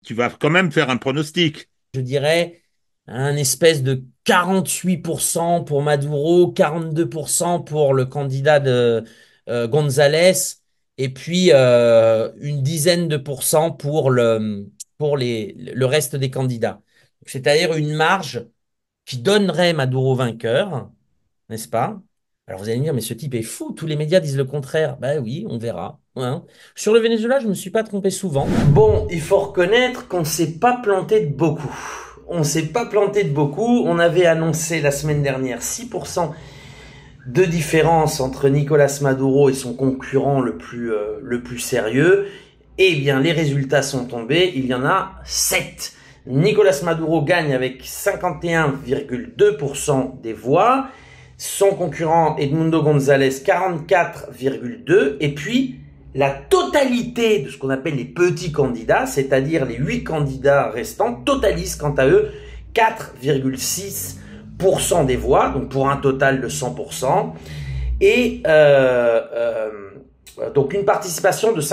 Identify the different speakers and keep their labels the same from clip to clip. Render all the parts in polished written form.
Speaker 1: Tu vas quand même faire un pronostic.
Speaker 2: Je dirais un espèce de 48% pour Maduro, 42% pour le candidat de González, et puis une dizaine de pourcents pour le reste des candidats. C'est-à-dire une marge qui donnerait Maduro vainqueur, n'est-ce pas? Alors vous allez me dire, mais ce type est fou, tous les médias disent le contraire. Ben oui, on verra, hein. Sur le Venezuela, je ne me suis pas trompé souvent. Bon, il faut reconnaître qu'on ne s'est pas planté de beaucoup. On ne s'est pas planté de beaucoup. On avait annoncé la semaine dernière 6% de différence entre Nicolas Maduro et son concurrent le plus sérieux. Eh bien, les résultats sont tombés. Il y en a 7. Nicolas Maduro gagne avec 51,2% des voix. Son concurrent Edmundo González 44,2%. Et puis, la totalité de ce qu'on appelle les petits candidats, c'est-à-dire les 8 candidats restants, totalisent quant à eux 4,6% des voix, donc pour un total de 100%. Et donc une participation de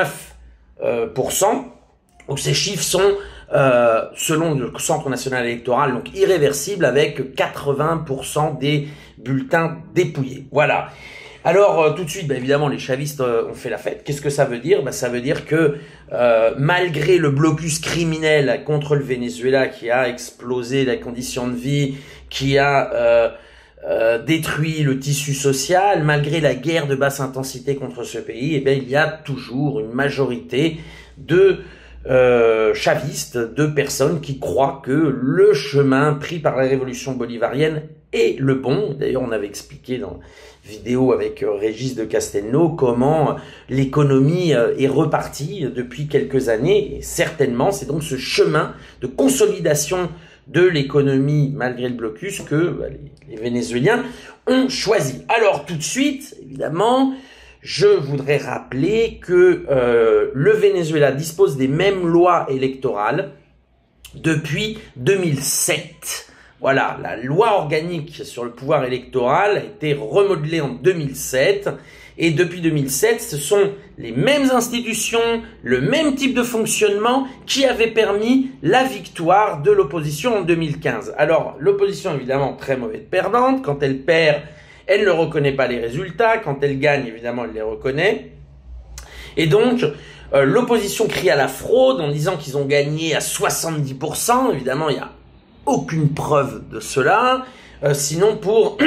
Speaker 2: 59%. Donc ces chiffres sont, selon le Centre national électoral, donc irréversibles, avec 80% des bulletins dépouillés. Voilà. Alors tout de suite, évidemment, les chavistes ont fait la fête. Qu'est-ce que ça veut dire? Ça veut dire que malgré le blocus criminel contre le Venezuela qui a explosé les conditions de vie, qui a détruit le tissu social, malgré la guerre de basse intensité contre ce pays, eh bien, il y a toujours une majorité de chavistes, de personnes qui croient que le chemin pris par la révolution bolivarienne est le bon. D'ailleurs, on avait expliqué dans vidéo avec Régis de Castelnau comment l'économie est repartie depuis quelques années. Et certainement, c'est donc ce chemin de consolidation de l'économie malgré le blocus que les Vénézuéliens ont choisi. Alors tout de suite, évidemment, je voudrais rappeler que le Venezuela dispose des mêmes lois électorales depuis 2007. Voilà, la loi organique sur le pouvoir électoral a été remodelée en 2007. Et depuis 2007, ce sont les mêmes institutions, le même type de fonctionnement qui avait permis la victoire de l'opposition en 2015. Alors, l'opposition, évidemment, très mauvaise perdante. Quand elle perd, elle ne reconnaît pas les résultats. Quand elle gagne, évidemment, elle les reconnaît. Et donc, l'opposition crie à la fraude en disant qu'ils ont gagné à 70%. Évidemment, il n'y a aucune preuve de cela. Sinon, pour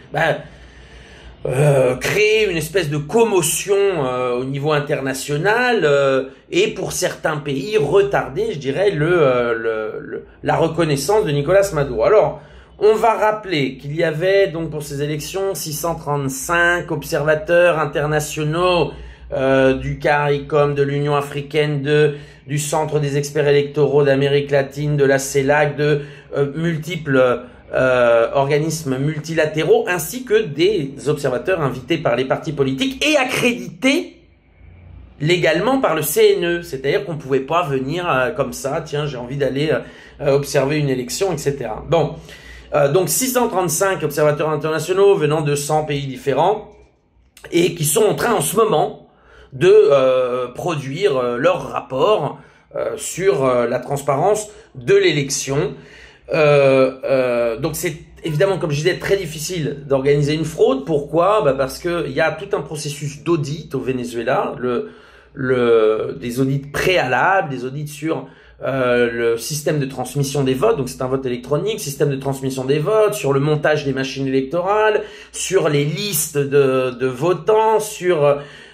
Speaker 2: créer une espèce de commotion au niveau international et pour certains pays retarder, je dirais, la reconnaissance de Nicolas Maduro. Alors, on va rappeler qu'il y avait donc pour ces élections 635 observateurs internationaux du CARICOM, de l'Union africaine, du Centre des experts électoraux d'Amérique latine, de la CELAC, de multiples organismes multilatéraux, ainsi que des observateurs invités par les partis politiques et accrédités légalement par le CNE. C'est-à-dire qu'on ne pouvait pas venir comme ça, tiens, j'ai envie d'aller observer une élection, etc. Bon, donc 635 observateurs internationaux venant de 100 pays différents et qui sont en train en ce moment de produire leur rapport sur la transparence de l'élection. Donc c'est évidemment, comme je disais, très difficile d'organiser une fraude. Pourquoi? Parce que il y a tout un processus d'audit au Venezuela, des audits préalables, des audits sur le système de transmission des votes, donc c'est un vote électronique, système de transmission des votes, sur le montage des machines électorales, sur les listes de votants, sur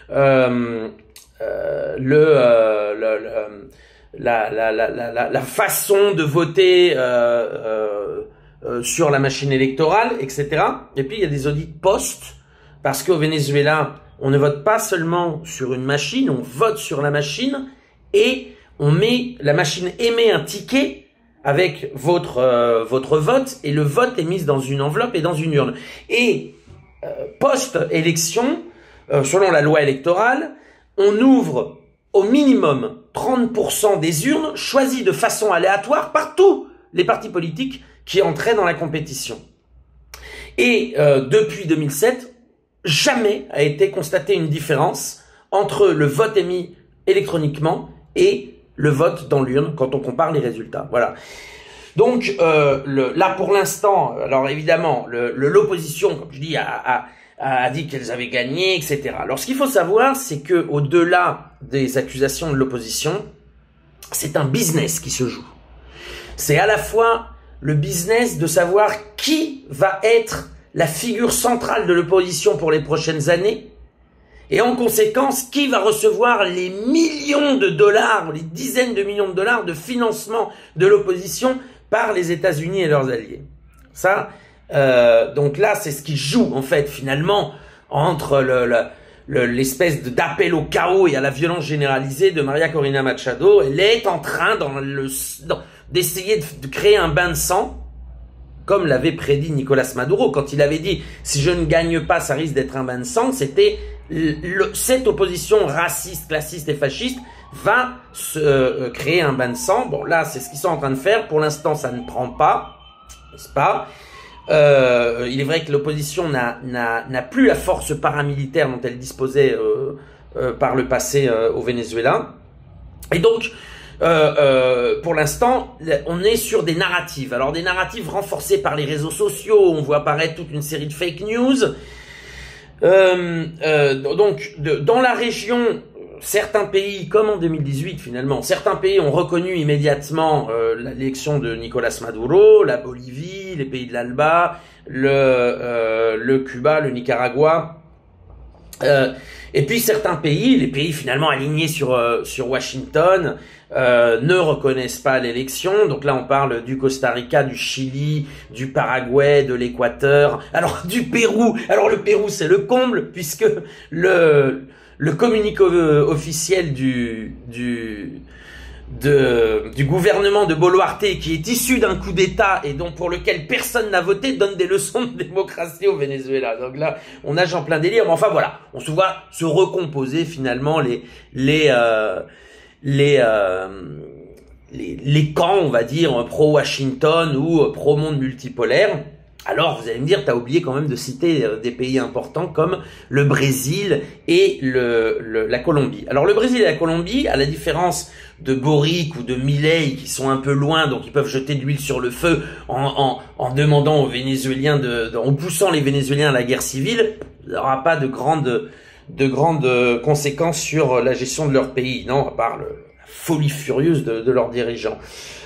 Speaker 2: la façon de voter sur la machine électorale, etc. Et puis il y a des audits post, parce qu'au Venezuela, on ne vote pas seulement sur une machine, on vote sur la machine et la machine émet un ticket avec votre vote et le vote est mis dans une enveloppe et dans une urne. Et post-élection, selon la loi électorale, on ouvre au minimum 30% des urnes choisies de façon aléatoire par tous les partis politiques qui entraient dans la compétition. Et depuis 2007, jamais a été constatée une différence entre le vote émis électroniquement et le vote dans l'urne quand on compare les résultats. Voilà. Donc là pour l'instant, alors évidemment, l'opposition, comme je dis, a dit qu'elles avaient gagné, etc. Alors ce qu'il faut savoir, c'est que au-delà des accusations de l'opposition, c'est un business qui se joue. C'est à la fois le business de savoir qui va être la figure centrale de l'opposition pour les prochaines années, et en conséquence, qui va recevoir les millions de dollars, les dizaines de millions de dollars de financement de l'opposition par les États-Unis et leurs alliés. Ça, donc là, c'est ce qui joue en fait finalement entre l'espèce d'appel au chaos et à la violence généralisée de Maria Corina Machado. Elle est en train d'essayer de créer un bain de sang, comme l'avait prédit Nicolás Maduro quand il avait dit si je ne gagne pas, ça risque d'être un bain de sang. C'était cette opposition raciste, classiste et fasciste va se créer un bain de sang. Bon, là, c'est ce qu'ils sont en train de faire. Pour l'instant, ça ne prend pas, n'est-ce pas? Il est vrai que l'opposition n'a plus la force paramilitaire dont elle disposait par le passé au Venezuela. Et donc, pour l'instant, on est sur des narratives. Alors, des narratives renforcées par les réseaux sociaux. On voit apparaître toute une série de fake news. Donc, dans la région, certains pays, comme en 2018 finalement, certains pays ont reconnu immédiatement l'élection de Nicolás Maduro, la Bolivie, les pays de l'Alba, le Cuba, le Nicaragua. Et puis certains pays, les pays finalement alignés sur Washington, ne reconnaissent pas l'élection. Donc là, on parle du Costa Rica, du Chili, du Paraguay, de l'Équateur, alors du Pérou. Alors le Pérou, c'est le comble, puisque le communiqué officiel du gouvernement de Boluarte, qui est issu d'un coup d'État et dont pour lequel personne n'a voté, donne des leçons de démocratie au Venezuela. Donc là, on nage en plein délire. Mais enfin voilà, on se voit se recomposer finalement les camps, on va dire, pro-Washington ou pro-monde multipolaire. Alors, vous allez me dire, t'as oublié quand même de citer des pays importants comme le Brésil et la Colombie. Alors, le Brésil et la Colombie, à la différence de Boric ou de Milei, qui sont un peu loin, donc ils peuvent jeter de l'huile sur le feu en demandant aux Vénézuéliens en poussant les Vénézuéliens à la guerre civile, il n'y aura pas de grandes conséquences sur la gestion de leur pays, non, à part la folie furieuse de leurs dirigeants.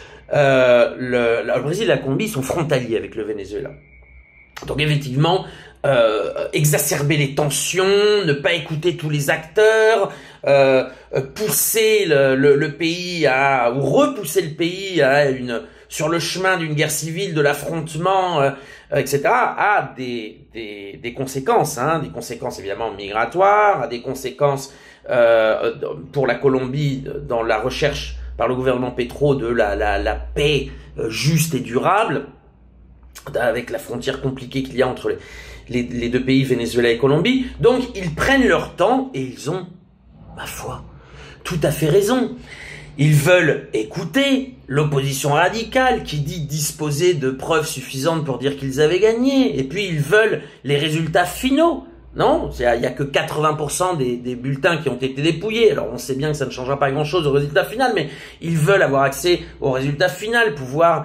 Speaker 2: Le Brésil et la Colombie sont frontaliers avec le Venezuela. Donc effectivement, exacerber les tensions, ne pas écouter tous les acteurs, pousser le pays ou repousser le pays sur le chemin d'une guerre civile, de l'affrontement, etc., a des conséquences, des conséquences évidemment migratoires, a des conséquences pour la Colombie dans la recherche par le gouvernement Petro de la paix juste et durable, avec la frontière compliquée qu'il y a entre les deux pays, Venezuela et Colombie. Donc ils prennent leur temps et ils ont, ma foi, tout à fait raison. Ils veulent écouter l'opposition radicale qui dit disposer de preuves suffisantes pour dire qu'ils avaient gagné, et puis ils veulent les résultats finaux. Non, il y a que 80% des bulletins qui ont été dépouillés. Alors on sait bien que ça ne changera pas grand-chose au résultat final, mais ils veulent avoir accès au résultat final, pouvoir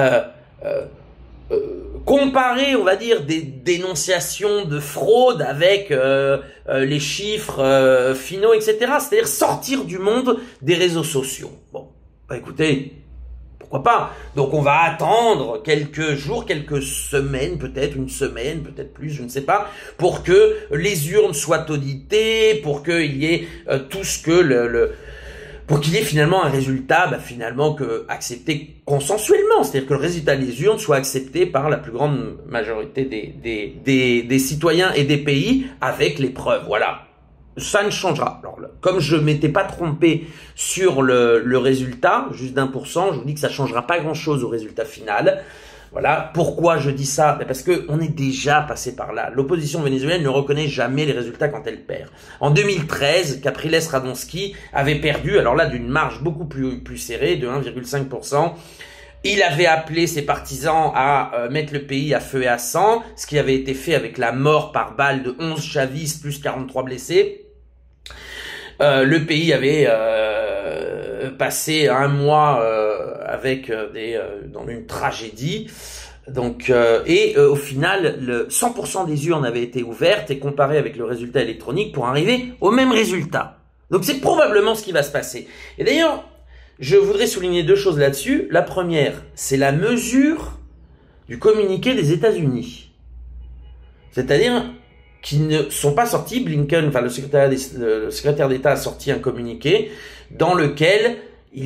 Speaker 2: comparer, on va dire, des dénonciations de fraude avec les chiffres finaux, etc. C'est-à-dire sortir du monde des réseaux sociaux. Bon, bah écoutez, pourquoi pas? Donc on va attendre quelques jours, quelques semaines, peut-être une semaine, peut-être plus, je ne sais pas, pour que les urnes soient auditées, pour qu'il y ait tout ce que pour qu'il y ait finalement un résultat, finalement accepté consensuellement, c'est-à-dire que le résultat des urnes soit accepté par la plus grande majorité des citoyens et des pays avec les preuves. Voilà. Ça ne changera. Alors, comme je m'étais pas trompé sur le résultat, juste d'1%, je vous dis que ça changera pas grand-chose au résultat final. Voilà. Pourquoi je dis ça? Parce que on est déjà passé par là. L'opposition vénézuélienne ne reconnaît jamais les résultats quand elle perd. En 2013, Capriles Radonski avait perdu, alors là, d'une marge beaucoup plus serrée, de 1,5%. Il avait appelé ses partisans à mettre le pays à feu et à sang, ce qui avait été fait avec la mort par balle de 11 chavistes plus 43 blessés. Le pays avait passé un mois avec dans une tragédie. Donc au final, 100% des urnes avaient été ouvertes et comparées avec le résultat électronique pour arriver au même résultat. Donc c'est probablement ce qui va se passer. Et d'ailleurs, je voudrais souligner deux choses là-dessus. La première, c'est la mesure du communiqué des États-Unis. C'est-à-dire qu'ils ne sont pas sortis, Blinken, enfin le secrétaire d'État a sorti un communiqué dans lequel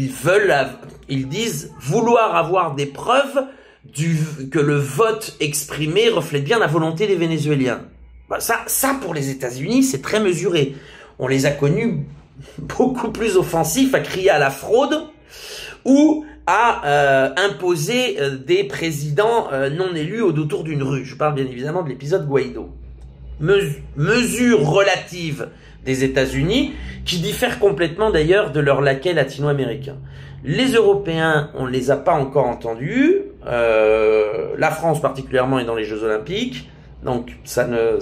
Speaker 2: ils disent vouloir avoir des preuves que le vote exprimé reflète bien la volonté des Vénézuéliens. Bah ça pour les États-Unis, c'est très mesuré. On les a connus beaucoup plus offensifs à crier à la fraude ou à imposer des présidents non élus au détour d'une rue. Je parle bien évidemment de l'épisode Guaido. Mesure relative des États-Unis qui diffère complètement d'ailleurs de leurs laquais latino-américains. Les Européens, on ne les a pas encore entendus. La France particulièrement est dans les Jeux Olympiques, donc ça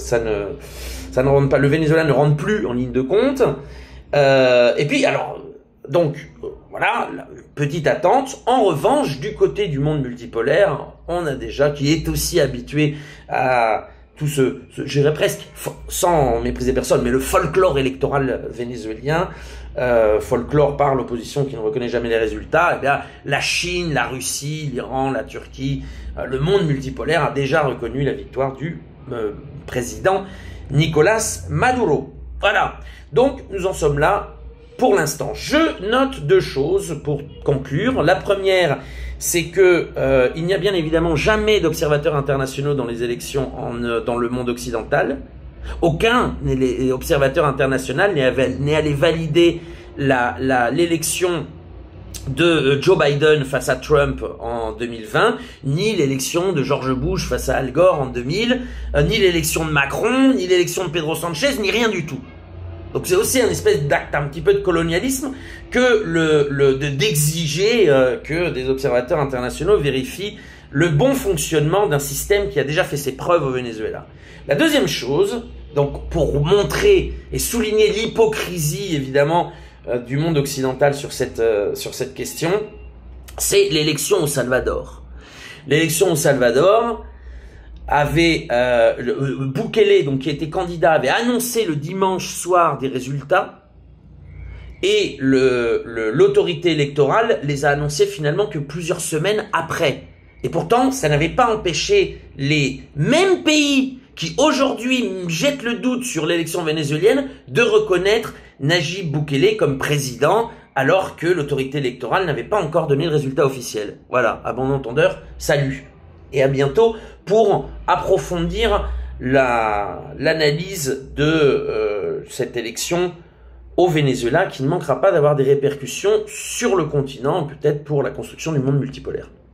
Speaker 2: ne rentre pas. Le Venezuela ne rentre plus en ligne de compte. Et puis alors, donc voilà, petite attente. En revanche, du côté du monde multipolaire, on a déjà qui est aussi habitué à tout je dirais presque, sans mépriser personne, mais le folklore électoral vénézuélien, folklore par l'opposition qui ne reconnaît jamais les résultats, eh bien, la Chine, la Russie, l'Iran, la Turquie, le monde multipolaire a déjà reconnu la victoire du président Nicolás Maduro. Voilà, donc nous en sommes là pour l'instant. Je note deux choses pour conclure. La première, c'est que il n'y a bien évidemment jamais d'observateurs internationaux dans les élections dans le monde occidental. Aucun observateur international n'est allé valider l'élection de Joe Biden face à Trump en 2020, ni l'élection de George Bush face à Al Gore en 2000, ni l'élection de Macron, ni l'élection de Pedro Sanchez, ni rien du tout. Donc c'est aussi un espèce d'acte un petit peu de colonialisme que d'exiger que des observateurs internationaux vérifient le bon fonctionnement d'un système qui a déjà fait ses preuves au Venezuela. La deuxième chose, donc pour montrer et souligner l'hypocrisie évidemment du monde occidental sur cette question, c'est l'élection au Salvador. L'élection au Salvador avait Bukele, donc qui était candidat, avait annoncé le dimanche soir des résultats et l'autorité électorale les a annoncés finalement que plusieurs semaines après. Et pourtant, ça n'avait pas empêché les mêmes pays qui aujourd'hui jettent le doute sur l'élection vénézuélienne de reconnaître Najib Bukele comme président alors que l'autorité électorale n'avait pas encore donné le résultat officiel. Voilà, à bon entendeur, salut et à bientôt pour approfondir l'analyse de cette élection au Venezuela qui ne manquera pas d'avoir des répercussions sur le continent, peut-être pour la construction du monde multipolaire.